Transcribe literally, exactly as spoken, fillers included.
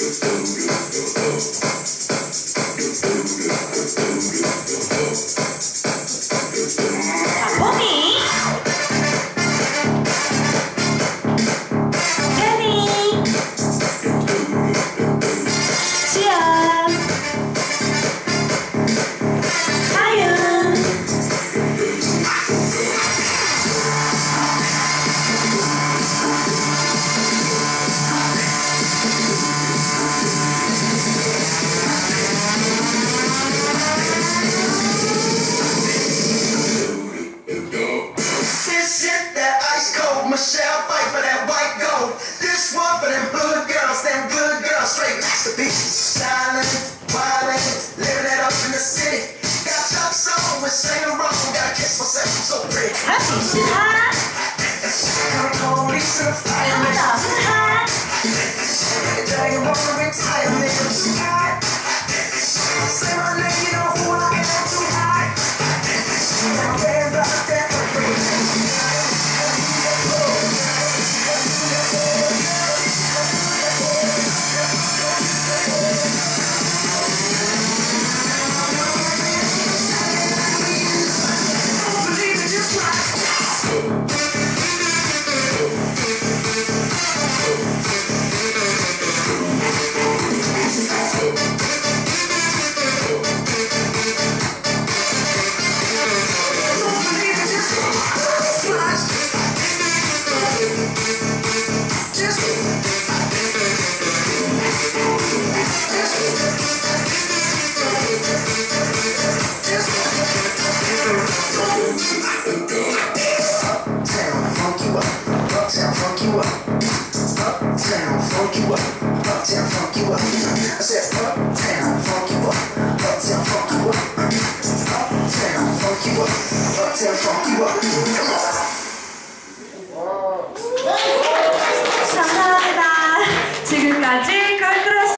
Michelle fight for that white gold. This one for them hood girls, them good girls, straight masterpieces. Silent, violent, living it up in the city. Got Chuck's on with Saint Laurent. Gotta kiss myself, I'm so pretty. 하지 시작. Police and the firemen. 하나 시작. Dragon Ball retirement. Say my name, you know who I am, too high. I'm bad about that. Uptown, funk you up. Uptown, funk you up. I said uptown, funk you up. Uptown, funk you up. Uptown, funk you up. Uptown, funk you up. Come on.